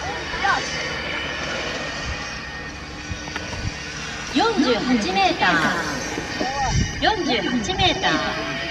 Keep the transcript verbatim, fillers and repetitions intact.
よんじゅうはちメーター、よんじゅうはちメーター。